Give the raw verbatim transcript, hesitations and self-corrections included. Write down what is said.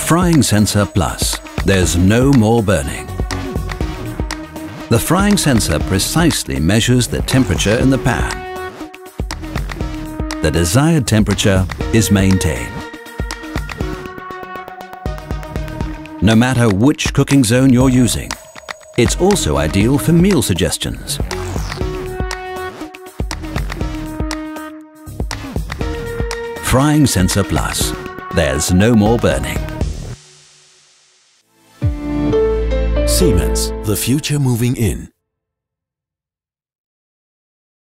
fryingSensor Plus. There's no more burning. The fryingSensor precisely measures the temperature in the pan. The desired temperature is maintained. No matter which cooking zone you're using, it's also ideal for meal suggestions. fryingSensor Plus. There's no more burning. Siemens, the future moving in.